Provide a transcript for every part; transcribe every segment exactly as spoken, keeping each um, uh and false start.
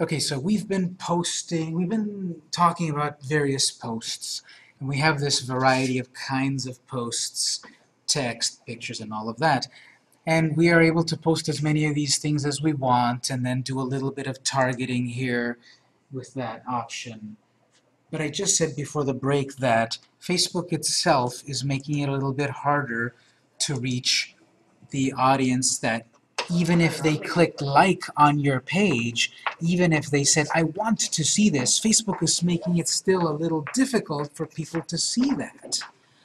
Okay, so we've been posting, we've been talking about various posts, and we have this variety of kinds of posts, text, pictures, and all of that. And we are able to post as many of these things as we want, and then do a little bit of targeting here with that option. But I just said before the break that Facebook itself is making it a little bit harder to reach the audience that even if they clicked like on your page, even if they said, I want to see this, Facebook is making it still a little difficult for people to see that.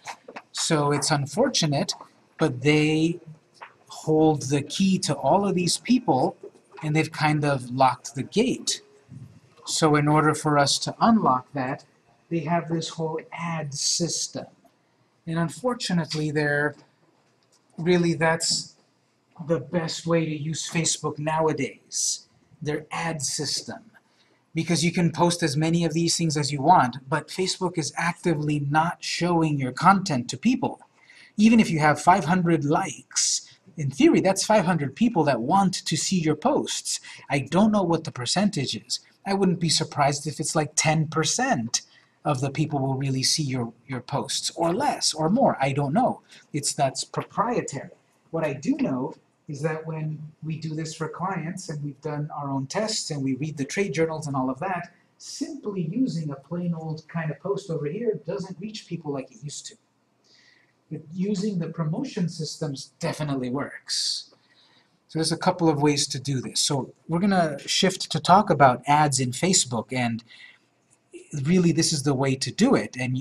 So it's unfortunate, but they hold the key to all of these people, and they've kind of locked the gate. So in order for us to unlock that, they have this whole ad system. And unfortunately, they're really, that's the best way to use Facebook nowadays, their ad system. Because you can post as many of these things as you want, but Facebook is actively not showing your content to people. Even if you have five hundred likes, in theory, that's five hundred people that want to see your posts. I don't know what the percentage is. I wouldn't be surprised if it's like ten percent of the people will really see your, your posts, or less, or more. I don't know. It's that's proprietary. What I do know is that when we do this for clients, and we've done our own tests, and we read the trade journals and all of that, simply using a plain old kind of post over here doesn't reach people like it used to. But using the promotion systems definitely works. So there's a couple of ways to do this. So we're going to shift to talk about ads in Facebook, and really this is the way to do it. And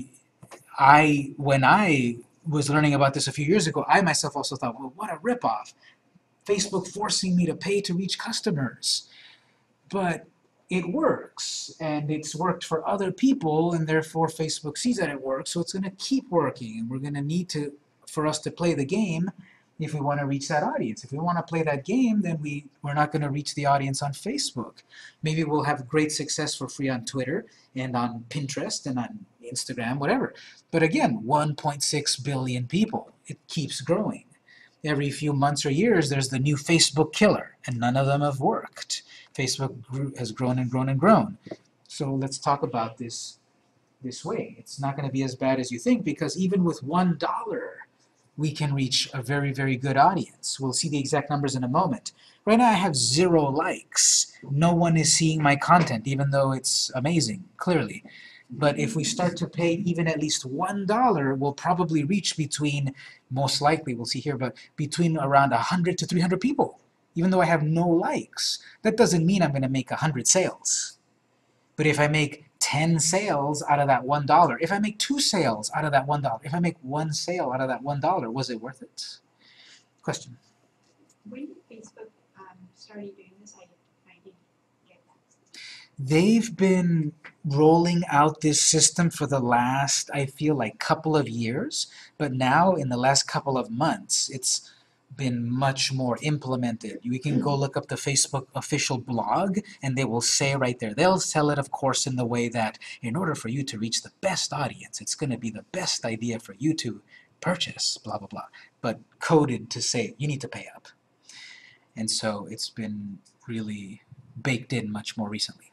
I, when I was learning about this a few years ago, I myself also thought, well, what a ripoff. Facebook forcing me to pay to reach customers. But it works, and it's worked for other people, and therefore Facebook sees that it works, so it's going to keep working, and we're going to need to, for us to play the game, if we want to reach that audience. If we want to play that game, then we, we're not going to reach the audience on Facebook. Maybe we'll have great success for free on Twitter, and on Pinterest, and on Instagram, whatever. But again, one point six billion people. It keeps growing. Every few months or years, there's the new Facebook killer, and none of them have worked. Facebook grew, has grown and grown and grown. So let's talk about this this way. It's not going to be as bad as you think, because even with one dollar, we can reach a very, very good audience. We'll see the exact numbers in a moment. Right now, I have zero likes. No one is seeing my content, even though it's amazing, clearly. But if we start to pay even at least one dollar, we'll probably reach between, most likely, we'll see here, but between around one hundred to three hundred people, even though I have no likes. That doesn't mean I'm going to make one hundred sales. But if I make ten sales out of that one dollar, if I make two sales out of that one dollar, if I make one sale out of that one dollar, was it worth it? Question? When Facebook um, started doing this, I, I didn't get that. They've been rolling out this system for the last, I feel like, couple of years, but now in the last couple of months, it's been much more implemented. You can go look up the Facebook official blog, and they will say right there, they'll sell it, of course, in the way that in order for you to reach the best audience, it's going to be the best idea for you to purchase, blah, blah, blah, but coded to say you need to pay up. And so it's been really baked in much more recently.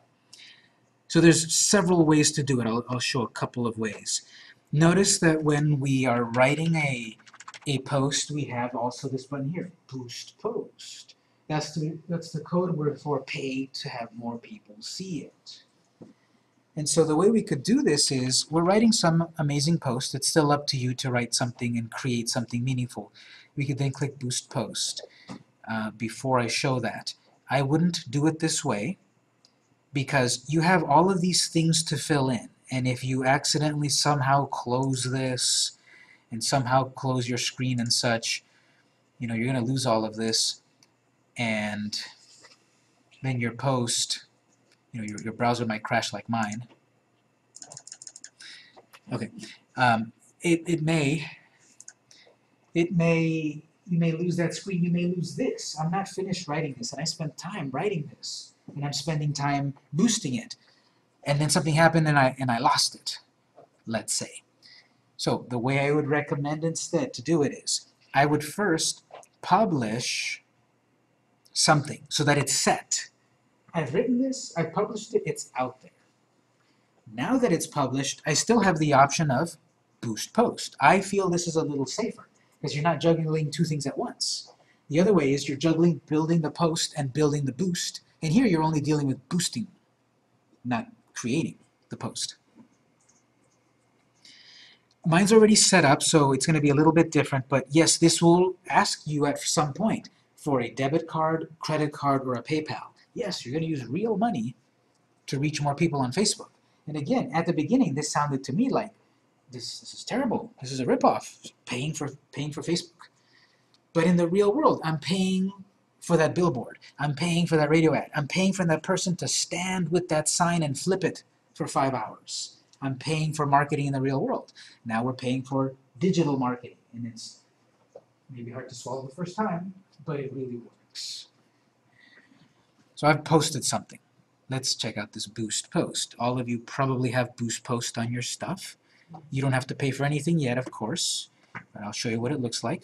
So there's several ways to do it. I'll, I'll show a couple of ways. Notice that when we are writing a, a post, we have also this button here, boost post. That's the, that's the code word for pay to have more people see it. And so the way we could do this is, we're writing some amazing post. It's still up to you to write something and create something meaningful. We could then click boost post. Uh, before I show that, I wouldn't do it this way, because you have all of these things to fill in, and if you accidentally somehow close this and somehow close your screen and such, you know, you're going to lose all of this, and then your post, you know, your, your browser might crash like mine. Okay, um, it, it may, it may, you may lose that screen, you may lose this. I'm not finished writing this, and I spent time writing this, and I'm spending time boosting it, and then something happened and I, and I lost it, let's say. So the way I would recommend instead to do it is, I would first publish something so that it's set. I've written this, I've published it, it's out there. Now that it's published, I still have the option of boost post. I feel this is a little safer because you're not juggling two things at once. The other way is you're juggling building the post and building the boost, and here you're only dealing with boosting, not creating the post. Mine's already set up, so it's going to be a little bit different, but yes, this will ask you at some point for a debit card, credit card, or a PayPal. Yes, you're going to use real money to reach more people on Facebook. And again, at the beginning, this sounded to me like, this, this is terrible. This is a ripoff, paying for, paying for Facebook. But in the real world, I'm paying for that billboard. I'm paying for that radio ad. I'm paying for that person to stand with that sign and flip it for five hours. I'm paying for marketing in the real world. Now we're paying for digital marketing, and it's maybe hard to swallow the first time, but it really works. So I've posted something. Let's check out this boost post. All of you probably have boost post on your stuff. You don't have to pay for anything yet, of course, but I'll show you what it looks like.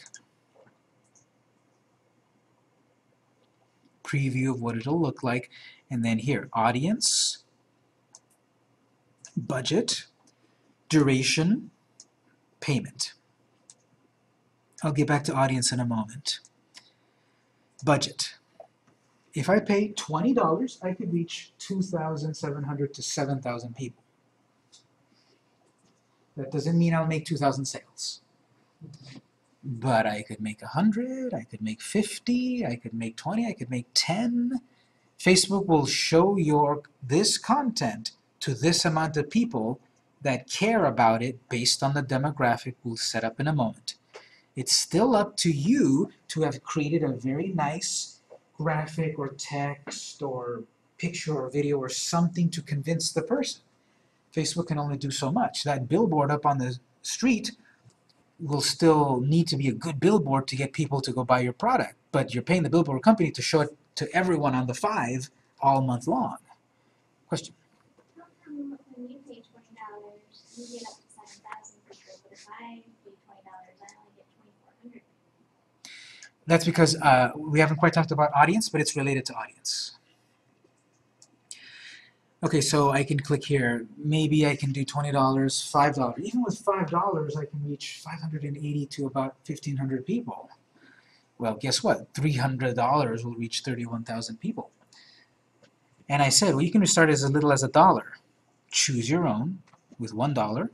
Preview of what it'll look like, and then here, audience, budget, duration, payment. I'll get back to audience in a moment. Budget. If I pay twenty dollars, I could reach two thousand seven hundred to seven thousand people. That doesn't mean I'll make two thousand sales. But I could make one hundred, I could make fifty, I could make twenty, I could make ten. Facebook will show your this content to this amount of people that care about it based on the demographic we'll set up in a moment. It's still up to you to have created a very nice graphic or text or picture or video or something to convince the person. Facebook can only do so much. That billboard up on the street will still need to be a good billboard to get people to go buy your product, but you're paying the billboard company to show it to everyone on the five all month long. Question? How come when you pay twenty dollars, you get up to seven thousand for sure, but if I pay twenty dollars, I only get twenty-four hundred? That's because uh, we haven't quite talked about audience, but it's related to audience. Okay, so I can click here. Maybe I can do twenty dollars, five dollars. Even with five dollars, I can reach five hundred eighty to about fifteen hundred people. Well, guess what? three hundred dollars will reach thirty-one thousand people. And I said, well, you can start as little as a dollar. Choose your own with one dollar,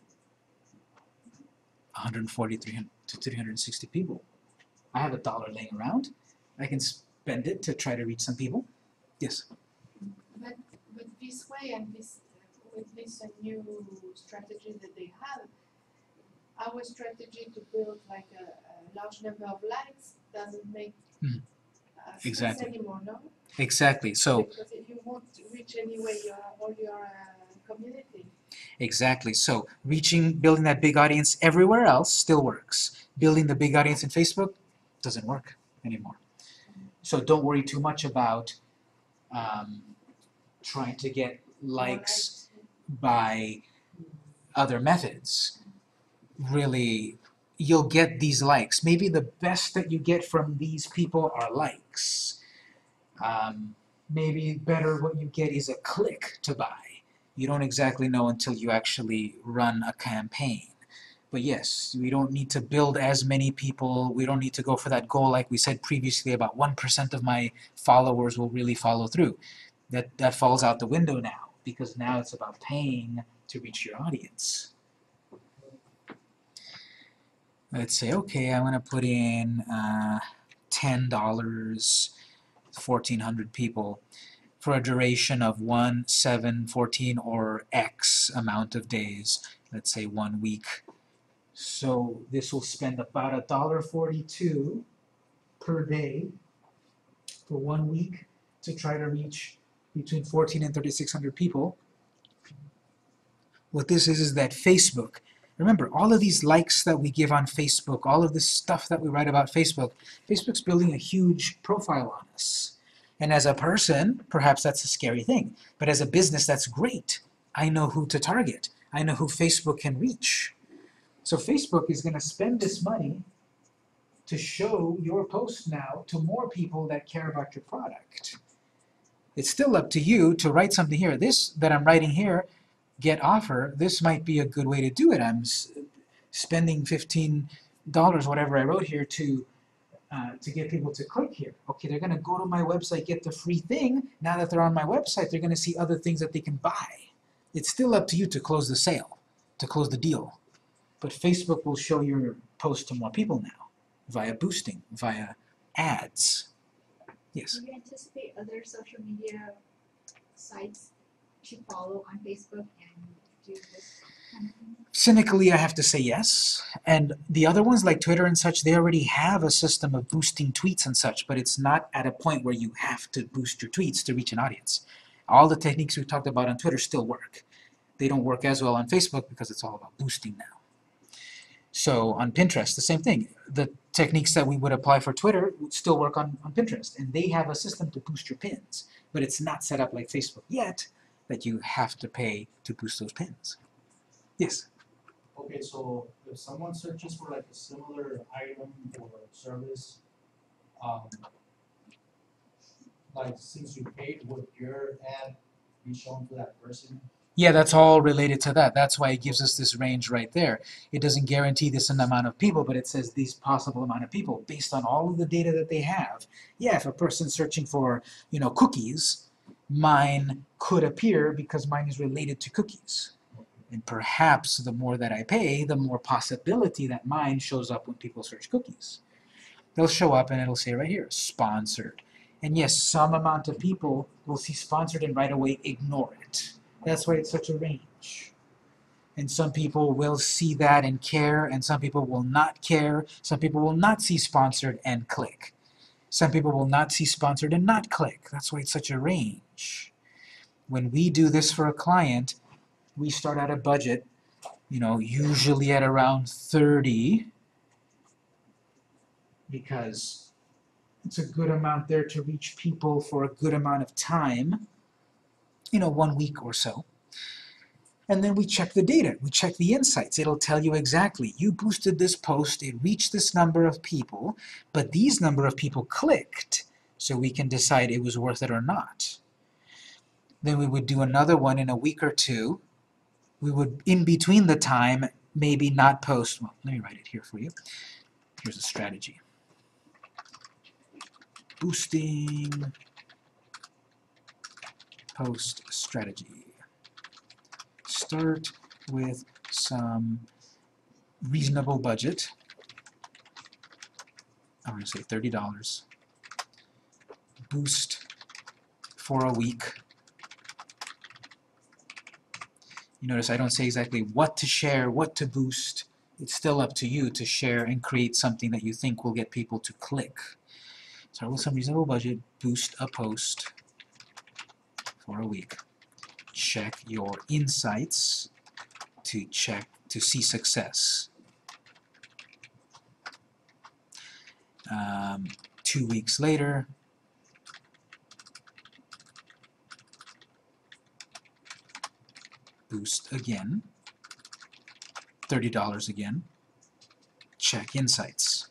one hundred forty to three hundred sixty people. I have a dollar laying around. I can spend it to try to reach some people. Yes? But with this way and this, with this uh, new strategy that they have, our strategy to build like a, a large number of likes doesn't make mm. uh, sense Exactly. anymore, no? Exactly. So because if you want to reach anyway your all your uh, community. Exactly. So reaching, building that big audience everywhere else still works. Building the big audience in Facebook doesn't work anymore. So don't worry too much about um, trying to get likes by other methods. Really, you'll get these likes. Maybe the best that you get from these people are likes. Um, maybe better what you get is a click to buy. You don't exactly know until you actually run a campaign. But yes, we don't need to build as many people. We don't need to go for that goal like we said previously about one percent of my followers will really follow through. That, that falls out the window now because now it's about paying to reach your audience. Let's say, okay, I'm going to put in uh, ten dollars, fourteen hundred people for a duration of one, seven, fourteen, or X amount of days. Let's say one week. So this will spend about a dollar forty-two per day for one week to try to reach between fourteen and thirty-six hundred people. What this is is that Facebook, remember all of these likes that we give on Facebook, all of this stuff that we write about Facebook, Facebook's building a huge profile on us. And as a person, perhaps that's a scary thing. But as a business, that's great. I know who to target. I know who Facebook can reach. So Facebook is going to spend this money to show your post now to more people that care about your product. It's still up to you to write something here. This that I'm writing here, get offer, this might be a good way to do it. I'm s spending fifteen dollars, whatever I wrote here, to uh, to get people to click here. Okay, they're going to go to my website, get the free thing. Now that they're on my website, they're going to see other things that they can buy. It's still up to you to close the sale, to close the deal. But Facebook will show your post to more people now, via boosting, via ads. Yes? Do you anticipate other social media sites to follow on Facebook and do this kind of thing? Cynically, I have to say yes. And the other ones, like Twitter and such, they already have a system of boosting tweets and such, but it's not at a point where you have to boost your tweets to reach an audience. All the techniques we talked about on Twitter still work. They don't work as well on Facebook because it's all about boosting now. So on Pinterest, the same thing. The techniques that we would apply for Twitter would still work on, on Pinterest. And they have a system to boost your pins. But it's not set up like Facebook yet that you have to pay to boost those pins. Yes? Okay, so if someone searches for like a similar item or service, um, like since you paid, would your ad be shown to that person? Yeah, that's all related to that. That's why it gives us this range right there. It doesn't guarantee this amount of people, but it says these possible amount of people based on all of the data that they have. Yeah, if a person's searching for, you know, cookies, mine could appear because mine is related to cookies. And perhaps the more that I pay, the more possibility that mine shows up when people search cookies. They'll show up and it'll say right here, sponsored. And yes, some amount of people will see sponsored and right away ignore it. That's why it's such a range. And some people will see that and care, and some people will not care. Some people will not see sponsored and click. Some people will not see sponsored and not click. That's why it's such a range. When we do this for a client, we start at a budget, you know, usually at around thirty, because it's a good amount there to reach people for a good amount of time, you know, one week or so. And then we check the data, we check the insights. It'll tell you exactly, you boosted this post, it reached this number of people, but these number of people clicked, so we can decide it was worth it or not. Then we would do another one in a week or two. We would, in between the time, maybe not post. Well, let me write it here for you. Here's a strategy. Boosting post strategy. Start with some reasonable budget. I'm going to say thirty dollars. Boost for a week. You notice I don't say exactly what to share, what to boost. It's still up to you to share and create something that you think will get people to click. Start with some reasonable budget, boost a post for a week. Check your insights to check to see success. Um, two weeks later, boost again, thirty dollars again, check insights.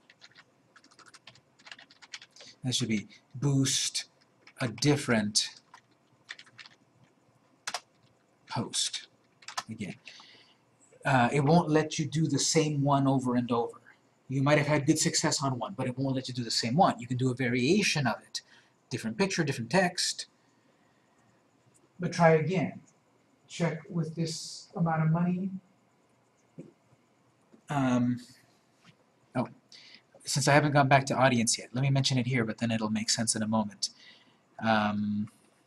That should be boost a different post again. Uh, it won't let you do the same one over and over. You might have had good success on one, but it won't let you do the same one. You can do a variation of it. Different picture, different text. But try again. Check with this amount of money. Um, oh, since I haven't gone back to audience yet, let me mention it here, but then it'll make sense in a moment. Um,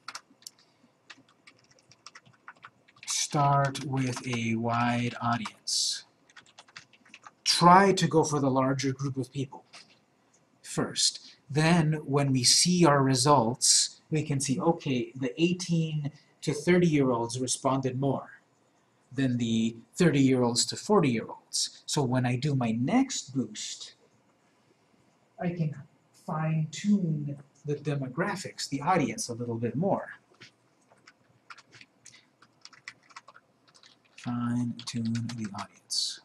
start with a wide audience. Try to go for the larger group of people first. Then, when we see our results, we can see, okay, the eighteen to thirty year olds responded more than the thirty year olds to forty year olds. So when I do my next boost, I can fine-tune the demographics, the audience, a little bit more. Fine-tune the audience.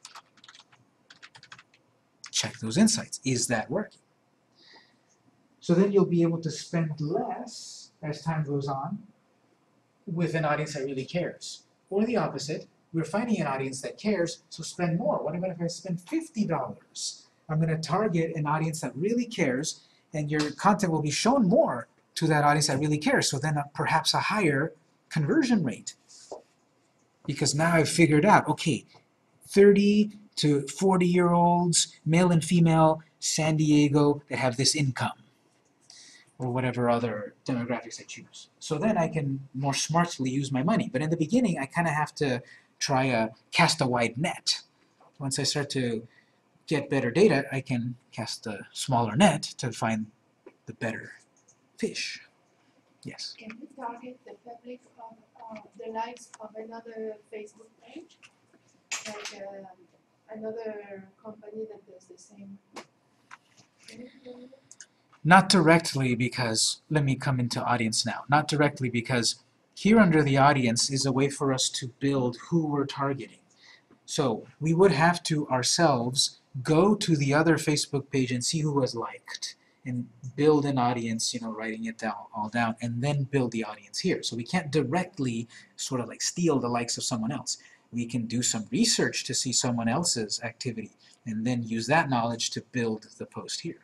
Check those insights. Is that working? So then you'll be able to spend less as time goes on with an audience that really cares. Or the opposite, we're finding an audience that cares, so spend more. What about if I spend fifty dollars? I'm going to target an audience that really cares, and your content will be shown more to that audience that really cares, so then uh, perhaps a higher conversion rate. Because now I've figured out, okay, thirty to forty year olds, male and female, San Diego, that have this income, or whatever other demographics I choose. So then I can more smartly use my money. But in the beginning, I kind of have to try a cast a wide net. Once I start to get better data, I can cast a smaller net to find the better fish. Yes? Can you target the public of, of the likes of another Facebook page? Like um, another company that does the same thing? Not directly, because, let me come into audience now. Not directly because here under the audience is a way for us to build who we're targeting. So we would have to ourselves go to the other Facebook page and see who has liked, and build an audience, you know, writing it down, all down, and then build the audience here. So we can't directly sort of like steal the likes of someone else. We can do some research to see someone else's activity, and then use that knowledge to build the post here.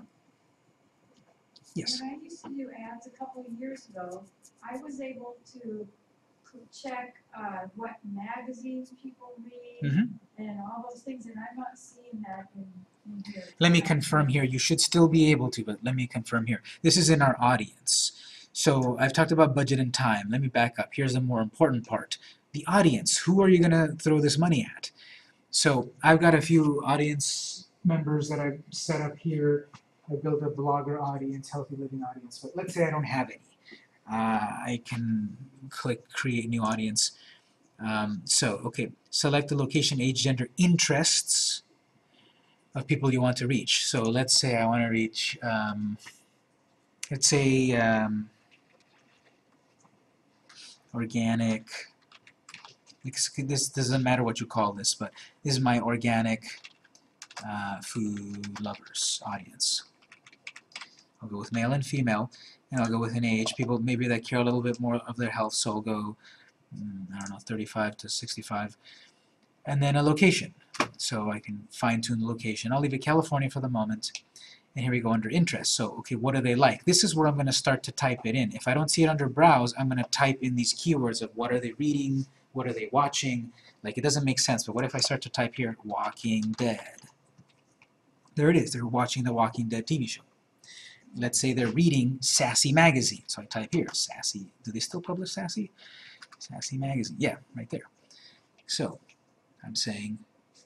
Yes? When I used to do ads a couple of years ago, I was able to check uh, what magazines people read Mm-hmm. and all those things, and I'm not seeing that in, in here. Let me confirm here. You should still be able to, but let me confirm here. This is in our audience. So I've talked about budget and time. Let me back up. Here's the more important part. The audience. Who are you going to throw this money at? So I've got a few audience members that I've set up here. I built a blogger audience, healthy living audience, but let's say I don't have any. Uh, I can click create new audience. Um, so, okay, select the location, age, gender, interests of people you want to reach. So let's say I want to reach, um, let's say, um, organic, this doesn't matter what you call this, but this is my organic uh, food lovers audience. I'll go with male and female, and I'll go with an age. People maybe that care a little bit more of their health, so I'll go, mm, I don't know, thirty-five to sixty-five. And then a location, so I can fine-tune the location. I'll leave it California for the moment. And here we go under interest. So, okay, what do they like? This is where I'm going to start to type it in. If I don't see it under browse, I'm going to type in these keywords of what are they reading, what are they watching. Like, it doesn't make sense, but what if I start to type here, Walking Dead? There it is. They're watching the Walking Dead T V show. Let's say they're reading Sassy Magazine. So I type here, Sassy. Do they still publish Sassy? Sassy Magazine. Yeah, right there. So I'm saying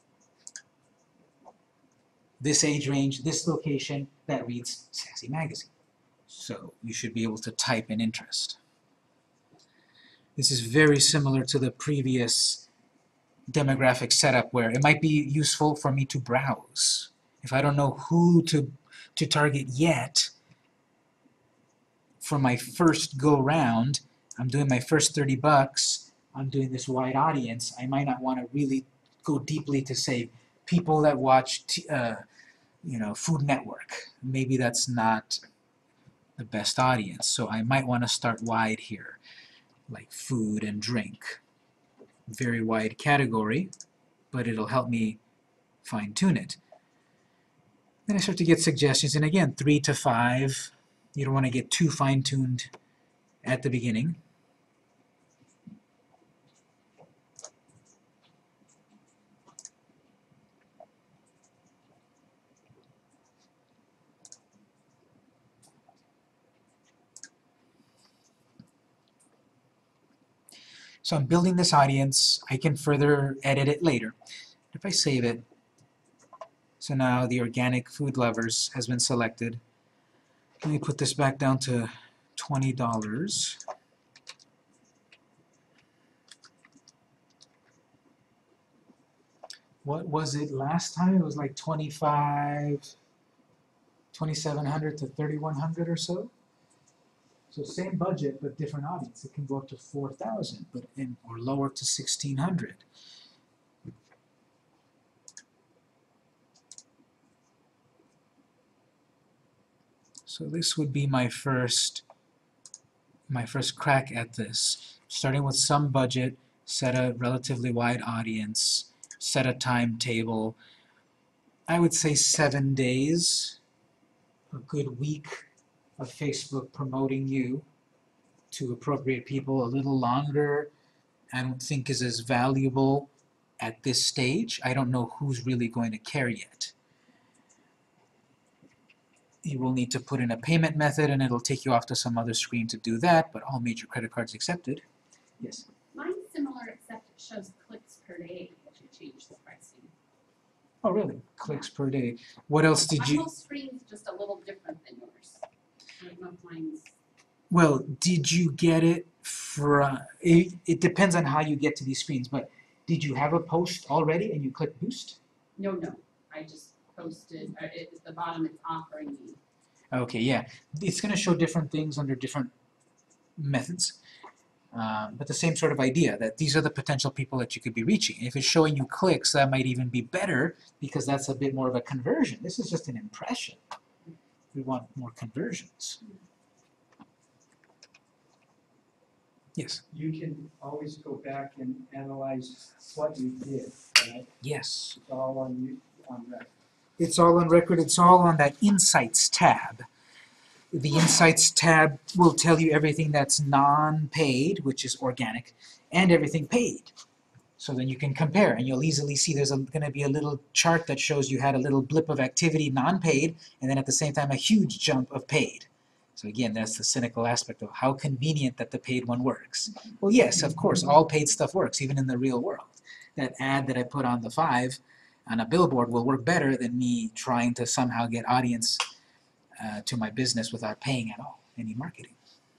this age range, this location, that reads Sassy Magazine. So you should be able to type in interest. This is very similar to the previous demographic setup where it might be useful for me to browse. If I don't know who to, to target yet, for my first go round, I'm doing my first thirty bucks, I'm doing this wide audience, I might not want to really go deeply to say people that watch t uh, you know, Food Network. Maybe that's not the best audience, so I might want to start wide here, like food and drink. Very wide category, but it'll help me fine-tune it. Then I start to get suggestions, and again, three to five. You don't want to get too fine-tuned at the beginning. So I'm building this audience. I can further edit it later. If I save it, so now the organic food lovers has been selected. Let me put this back down to twenty dollars. What was it last time? It was like twenty-five, twenty-seven hundred to thirty-one hundred or so. So same budget, but different audience. It can go up to four thousand, but in, or lower to sixteen hundred. So this would be my first my first crack at this, starting with some budget, set a relatively wide audience, set a timetable. I would say seven days, a good week of Facebook promoting you to appropriate people. A little longer, I don't think is as valuable at this stage. I don't know who's really going to care yet. You will need to put in a payment method and it'll take you off to some other screen to do that, but all major credit cards accepted. Yes? Mine's similar, except it shows clicks per day if you change the pricing. Oh, really? Clicks per day. What else did My you... whole screen's just a little different than yours. I don't know if mine's... Well, did you get it from... It, it depends on how you get to these screens, but did you have a post already and you click boost? No, no. I just posted, uh, it, at the bottom it's offering me. Okay, yeah. It's going to show different things under different methods. Um, but the same sort of idea, that these are the potential people that you could be reaching. If it's showing you clicks, that might even be better because that's a bit more of a conversion. This is just an impression. We want more conversions. Yes? You can always go back and analyze what you did, right? Yes. It's all on you, on record. It's all on record. It's all on that Insights tab. The Insights tab will tell you everything that's non-paid, which is organic, and everything paid. So then you can compare, and you'll easily see there's going to be a little chart that shows you had a little blip of activity non-paid, and then at the same time a huge jump of paid. So again, that's the cynical aspect of how convenient that the paid one works. Well, yes, of course, all paid stuff works, even in the real world. That ad that I put on the five on a billboard will work better than me trying to somehow get audience Uh, to my business without paying at all, any marketing.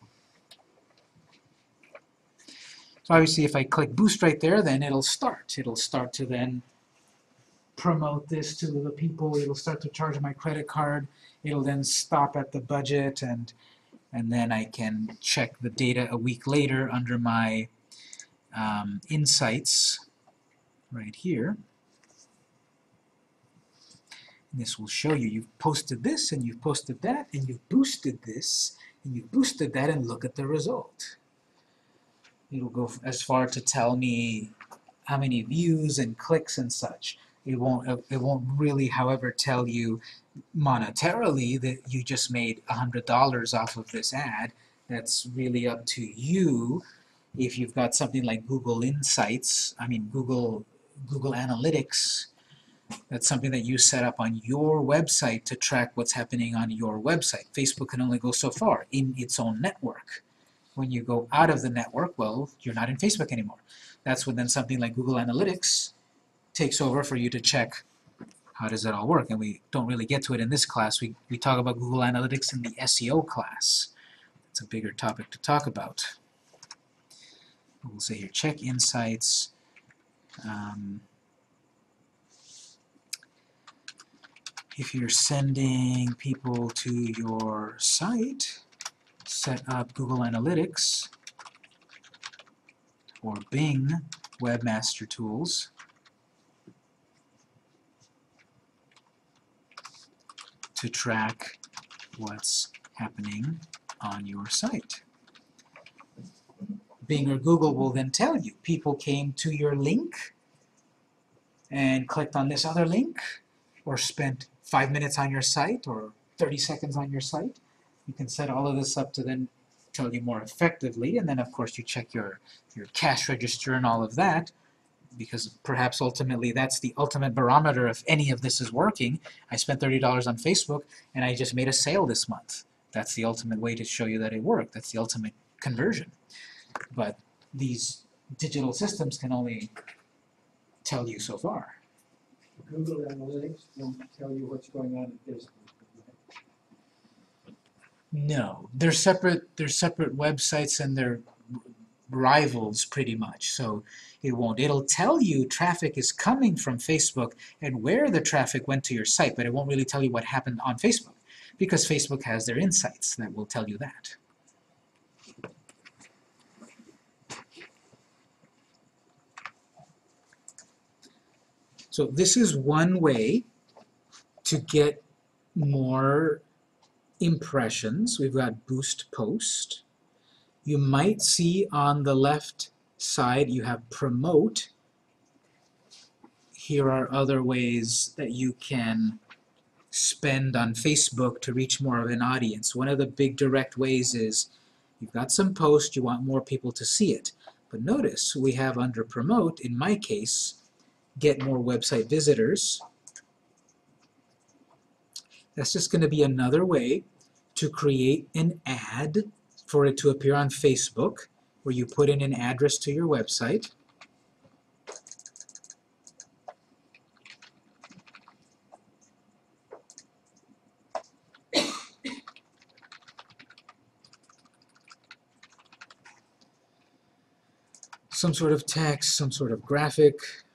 So obviously if I click boost right there, then it'll start. It'll start to then promote this to the people. It'll start to charge my credit card. It'll then stop at the budget, and and then I can check the data a week later under my um, insights right here. This will show you you've posted this, and you've posted that, and you've boosted this, and you've boosted that, and look at the result. It'll go as far to tell me how many views and clicks and such. It won't, it won't really, however, tell you monetarily that you just made a hundred dollars off of this ad. That's really up to you. If you've got something like Google Insights, I mean Google, Google Analytics, that's something that you set up on your website to track what's happening on your website. Facebook can only go so far in its own network. When you go out of the network, well, you're not in Facebook anymore. That's when then something like Google Analytics takes over for you to check how does it all work. And we don't really get to it in this class. We, we talk about Google Analytics in the S E O class. It's a bigger topic to talk about. We'll say here, check insights. Um, If you're sending people to your site, set up Google Analytics or Bing Webmaster Tools to track what's happening on your site. Bing or Google will then tell you people came to your link and clicked on this other link, or spent five minutes on your site, or thirty seconds on your site. You can set all of this up to then tell you more effectively, and then of course you check your, your cash register and all of that, because perhaps ultimately that's the ultimate barometer if any of this is working. I spent thirty dollars on Facebook and I just made a sale this month. That's the ultimate way to show you that it worked. That's the ultimate conversion. But these digital systems can only tell you so far. Google Analytics won't tell you what's going on at Facebook. No, they're separate. They're separate websites, and they're rivals pretty much. So it won't. It'll tell you traffic is coming from Facebook and where the traffic went to your site, but it won't really tell you what happened on Facebook, because Facebook has their insights that will tell you that. So this is one way to get more impressions. We've got boost post. You might see on the left side you have promote. Here are other ways that you can spend on Facebook to reach more of an audience. One of the big direct ways is you've got some post, you want more people to see it. But notice we have under promote, in my case, get more website visitors. That's just going to be another way to create an ad for it to appear on Facebook, where you put in an address to your website. Some sort of text, some sort of graphic.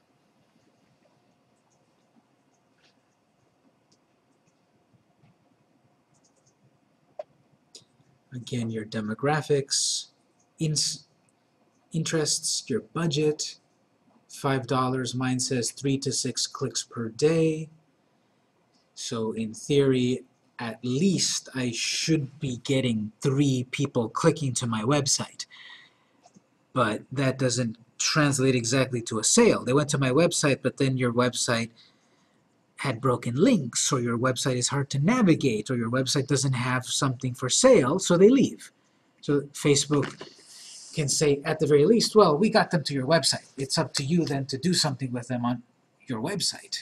Again, your demographics, ins interests, your budget, five dollars. Mine says three to six clicks per day. So in theory, at least I should be getting three people clicking to my website. But that doesn't translate exactly to a sale. They went to my website, but then your website had broken links, or your website is hard to navigate, or your website doesn't have something for sale, so they leave. So Facebook can say, at the very least, well, we got them to your website. It's up to you then to do something with them on your website.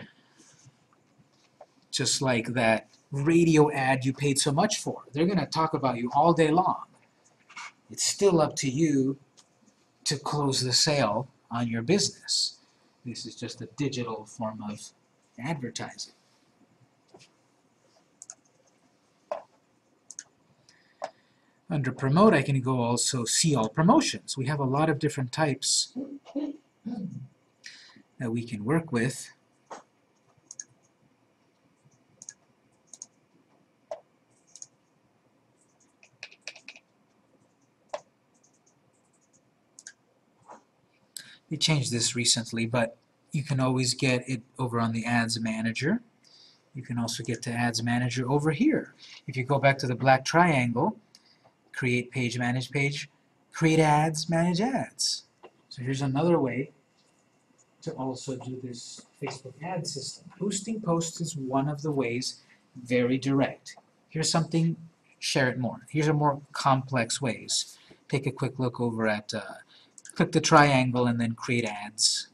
Just like that radio ad you paid so much for. They're going to talk about you all day long. It's still up to you to close the sale on your business. This is just a digital form of advertising. Under promote, I can go also see all promotions. We have a lot of different types that we can work with. They changed this recently, but you can always get it over on the Ads Manager. You can also get to Ads Manager over here. If you go back to the black triangle, create page, manage page, create ads, manage ads. So here's another way to also do this Facebook ad system. Boosting posts is one of the ways, very direct. Here's something, share it more. Here's a more complex ways. Take a quick look over at, uh, click the triangle and then create ads.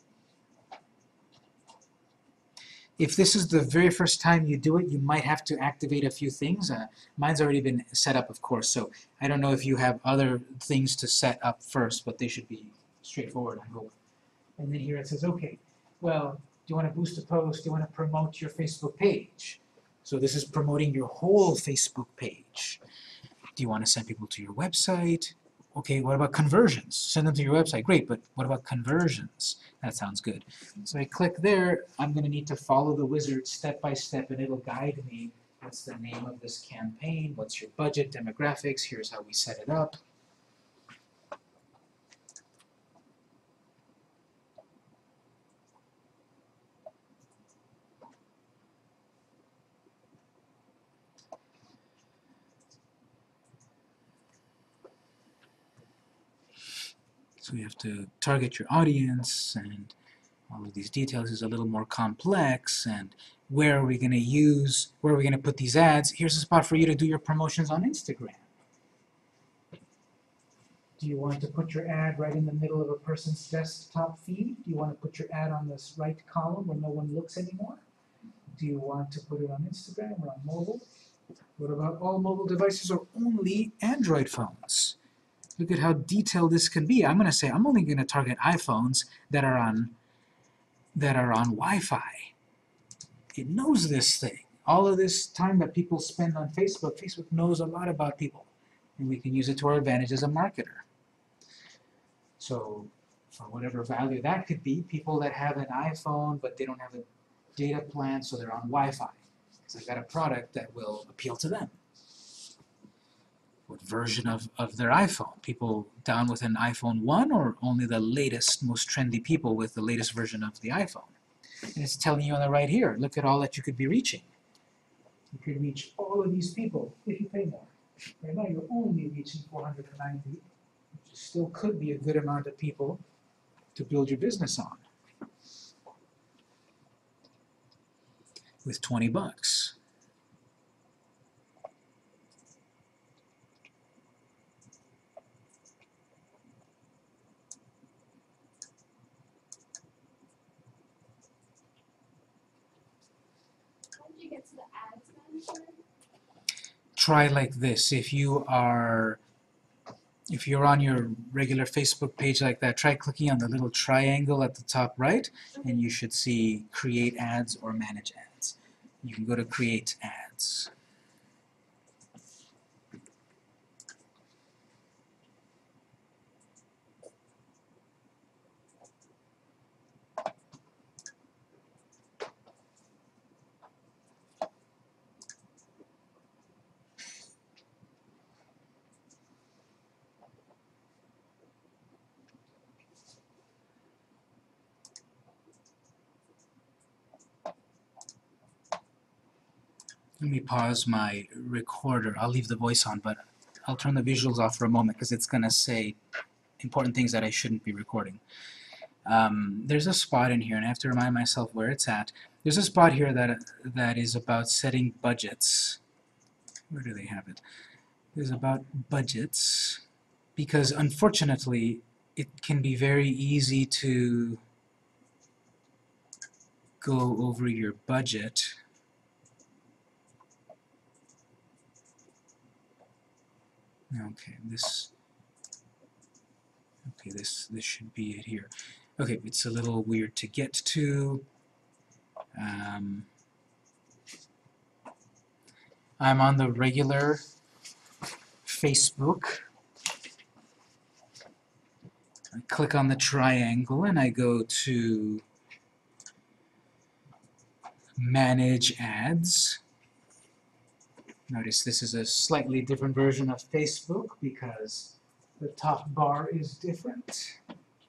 If this is the very first time you do it, you might have to activate a few things. Uh, mine's already been set up, of course, so I don't know if you have other things to set up first, but they should be straightforward, I hope. And then here it says, okay, well, do you want to boost a post? Do you want to promote your Facebook page? So this is promoting your whole Facebook page. Do you want to send people to your website? Okay, what about conversions? Send them to your website. Great, but what about conversions? That sounds good. So I click there. I'm going to need to follow the wizard step by step, and it'll guide me. What's the name of this campaign? What's your budget, demographics? Here's how we set it up. So you have to target your audience, and all of these details is a little more complex, and where are we going to use, where are we going to put these ads? Here's a spot for you to do your promotions on Instagram. Do you want to put your ad right in the middle of a person's desktop feed? Do you want to put your ad on this right column where no one looks anymore? Do you want to put it on Instagram or on mobile? What about all mobile devices or only Android phones? Look at how detailed this can be. I'm going to say I'm only going to target iPhones that are on that are on Wi-Fi. It knows this thing. All of this time that people spend on Facebook, Facebook knows a lot about people, and we can use it to our advantage as a marketer. So for whatever value that could be, people that have an iPhone but they don't have a data plan, so they're on Wi-Fi. So I've got a product that will appeal to them. What version of, of their iPhone? People down with an iPhone one, or only the latest, most trendy people with the latest version of the iPhone? And it's telling you on the right here, look at all that you could be reaching. You could reach all of these people if you pay more. Right now you're only reaching four hundred ninety, which still could be a good amount of people to build your business on with twenty bucks. How did you get to the ads manager? Try like this. If you are if you're on your regular Facebook page like that, try clicking on the little triangle at the top right, and you should see create ads or manage ads. You can go to create ads. Let me pause my recorder. I'll leave the voice on, but I'll turn the visuals off for a moment because it's going to say important things that I shouldn't be recording. Um, there's a spot in here, and I have to remind myself where it's at. There's a spot here that that is about setting budgets. Where do they have it? There's about budgets, because unfortunately it can be very easy to go over your budget. Okay, this okay, this this should be it here. Okay, it's a little weird to get to. Um, I'm on the regular Facebook. I click on the triangle and I go to Manage Ads. Notice this is a slightly different version of Facebook because the top bar is different.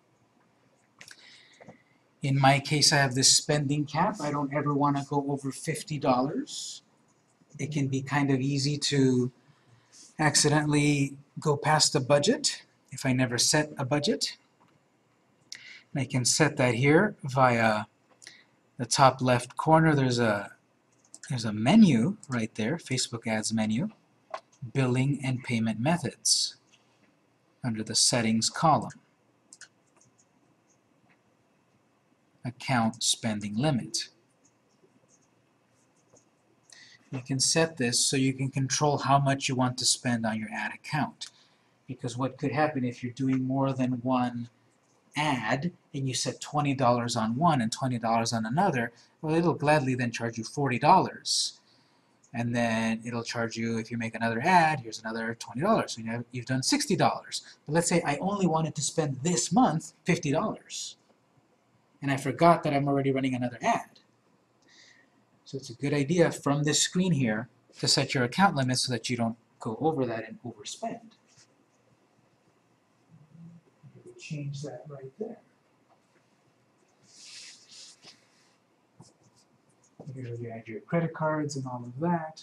In my case, I have this spending cap. I don't ever want to go over fifty dollars. It can be kind of easy to accidentally go past the budget if I never set a budget. And I can set that here via the top left corner. There's a there's a menu right there, Facebook Ads menu, billing and payment methods under the settings column. Account spending limit. You can set this so you can control how much you want to spend on your ad account. Because what could happen if you're doing more than one ad and you set twenty dollars on one and twenty dollars on another, well, it'll gladly then charge you forty dollars. And then it'll charge you, if you make another ad, here's another twenty dollars. So you have, you've done sixty dollars. But let's say I only wanted to spend this month fifty dollars. And I forgot that I'm already running another ad. So it's a good idea from this screen here to set your account limit so that you don't go over that and overspend. You could change that right there. Here you add your credit cards and all of that.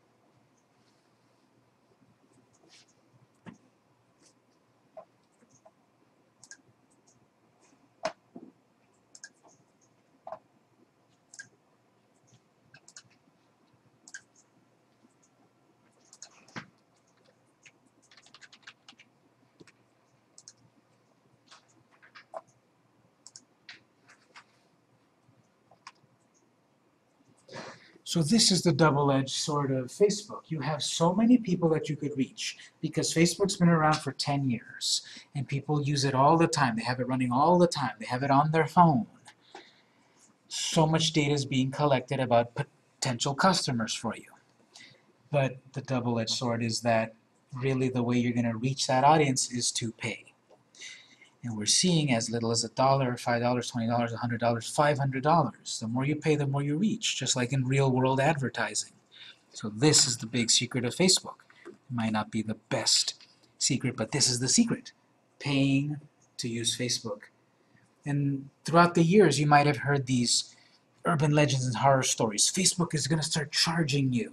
So this is the double-edged sword of Facebook. You have so many people that you could reach because Facebook's been around for ten years and people use it all the time. They have it running all the time. They have it on their phone. So much data is being collected about potential customers for you. But the double-edged sword is that really the way you're going to reach that audience is to pay. And we're seeing as little as a dollar, five dollars, twenty dollars, a hundred dollars, five hundred dollars. The more you pay, the more you reach, just like in real-world advertising. So this is the big secret of Facebook. It might not be the best secret, but this is the secret. Paying to use Facebook. And throughout the years, you might have heard these urban legends and horror stories. Facebook is going to start charging you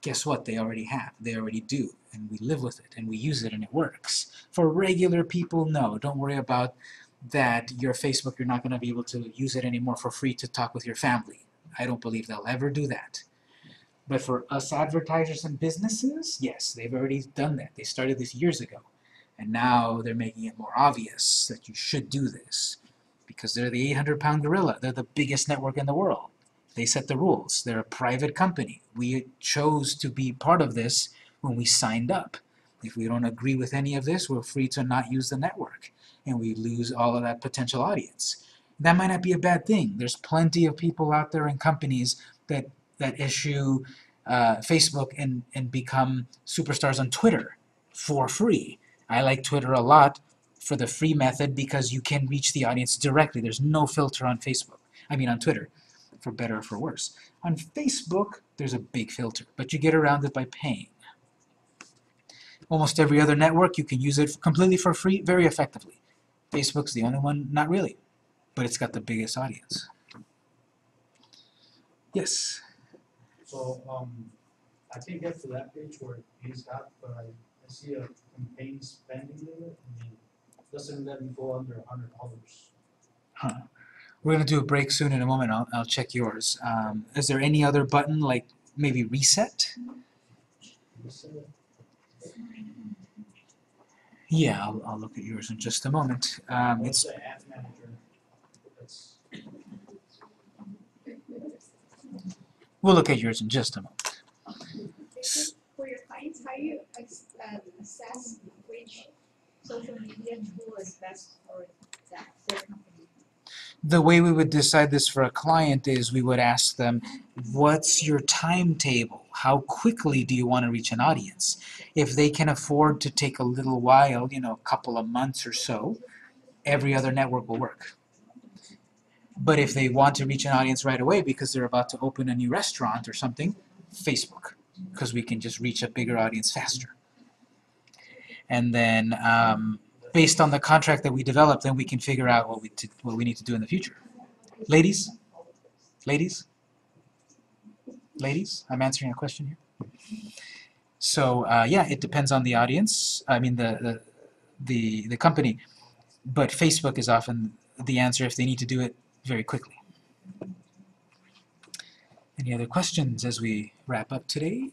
Guess what? They already have. They already do. And we live with it, and we use it, and it works. For regular people, no. Don't worry about that. Your Facebook, you're not going to be able to use it anymore for free to talk with your family. I don't believe they'll ever do that. But for us advertisers and businesses, yes, they've already done that. They started this years ago. And now they're making it more obvious that you should do this. Because they're the eight hundred pound gorilla. They're the biggest network in the world. They set the rules. They're a private company. We chose to be part of this when we signed up. If we don't agree with any of this, we're free to not use the network. And we lose all of that potential audience. That might not be a bad thing. There's plenty of people out there and companies that, that issue uh, Facebook and, and become superstars on Twitter for free. I like Twitter a lot for the free method because you can reach the audience directly. There's no filter on Facebook. I mean on Twitter, for better or for worse. On Facebook, there's a big filter, but you get around it by paying. Almost every other network, you can use it completely for free, very effectively. Facebook's the only one, not really, but it's got the biggest audience. Yes? So, um, I can't get to that page where he's got, but I, I see a campaign spending limit, and it doesn't let me go under a hundred dollars. Huh. We're going to do a break soon in a moment. I'll, I'll check yours. Um, is there any other button, like maybe reset? Yeah, I'll, I'll look at yours in just a moment. Um, What's it's the ad manager? That's, We'll look at yours in just a moment. For your clients, how do you ex- uh, assess which social media tool is best for that, their company? The way we would decide this for a client is we would ask them, what's your timetable? How quickly do you want to reach an audience? If they can afford to take a little while, you know, a couple of months or so, every other network will work. But if they want to reach an audience right away because they're about to open a new restaurant or something, Facebook, because we can just reach a bigger audience faster. And then um, based on the contract that we develop, then we can figure out what we, to, what we need to do in the future. Ladies? Ladies? Ladies? I'm answering a question here. So uh, yeah, it depends on the audience, I mean the, the, the, the company, but Facebook is often the answer if they need to do it very quickly. Any other questions as we wrap up today?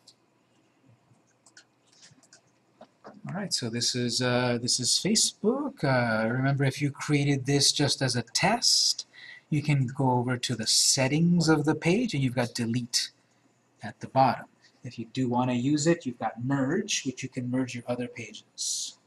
All right, so this is uh, this is Facebook. Uh, remember, if you created this just as a test, you can go over to the settings of the page, and you've got delete at the bottom. If you do want to use it, you've got merge, which you can merge your other pages.